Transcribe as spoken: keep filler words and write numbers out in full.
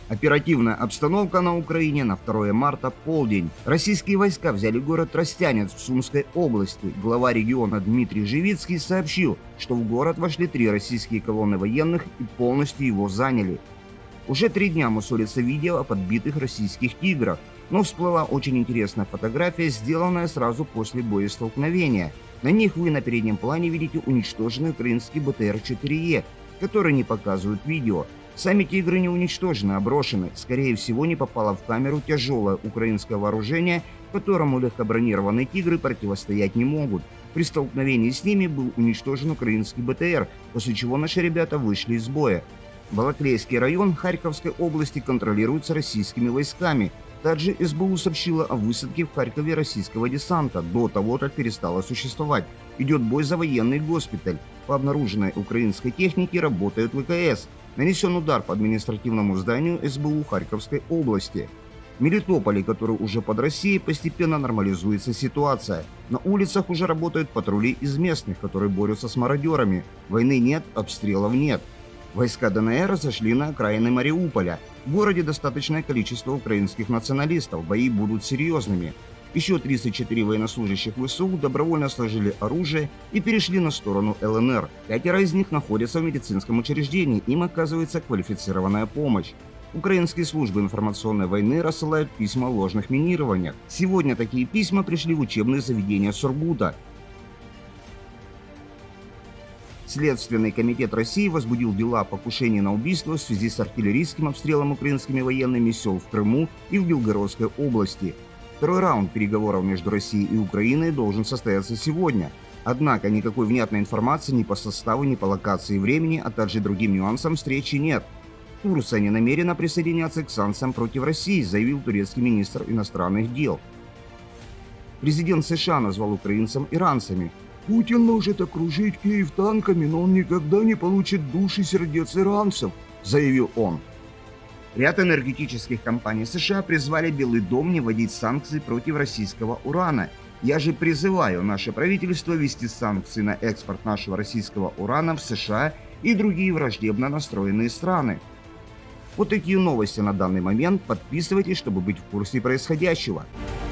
Оперативная обстановка на Украине на второе марта, полдень. Российские войска взяли город Тростянец в Сумской области. Глава региона Дмитрий Живицкий сообщил, что в город вошли три российские колонны военных и полностью его заняли. Уже три дня мусолится видео о подбитых российских «Тиграх», но всплыла очень интересная фотография, сделанная сразу после боестолкновения. На них вы на переднем плане видите уничтоженный украинский бэ тэ эр четыре е, который не показывают видео. Сами «Тигры» не уничтожены, а брошены. Скорее всего, не попало в камеру тяжелое украинское вооружение, которому легкобронированные «Тигры» противостоять не могут. При столкновении с ними был уничтожен украинский бэ тэ эр, после чего наши ребята вышли из боя. Балаклейский район Харьковской области контролируется российскими войсками. Также эс бэ у сообщила о высадке в Харькове российского десанта до того, как перестала существовать. Идет бой за военный госпиталь. По обнаруженной украинской технике работает вэ ка эс. Нанесен удар по административному зданию эс бэ у Харьковской области. В Мелитополе, который уже под Россией, постепенно нормализуется ситуация. На улицах уже работают патрули из местных, которые борются с мародерами. Войны нет, обстрелов нет. Войска дэ эн эр зашли на окраины Мариуполя. В городе достаточное количество украинских националистов, бои будут серьезными. Еще тридцать четыре военнослужащих вэ эс у добровольно сложили оружие и перешли на сторону эл эн эр. Пятеро из них находятся в медицинском учреждении, им оказывается квалифицированная помощь. Украинские службы информационной войны рассылают письма о ложных минированиях. Сегодня такие письма пришли в учебные заведения Сургута. Следственный комитет России возбудил дела о покушении на убийство в связи с артиллерийским обстрелом украинскими военными сел в Крыму и в Белгородской области. Второй раунд переговоров между Россией и Украиной должен состояться сегодня. Однако никакой внятной информации ни по составу, ни по локации и времени, а также другим нюансам встречи нет. Турция не намерена присоединяться к санкциям против России, заявил турецкий министр иностранных дел. Президент США назвал украинцев иранцами. «Путин может окружить Киев танками, но он никогда не получит душ и сердец иранцев», заявил он. Ряд энергетических компаний США призвали Белый дом не вводить санкции против российского урана. Я же призываю наше правительство ввести санкции на экспорт нашего российского урана в США и другие враждебно настроенные страны. Вот такие новости на данный момент. Подписывайтесь, чтобы быть в курсе происходящего.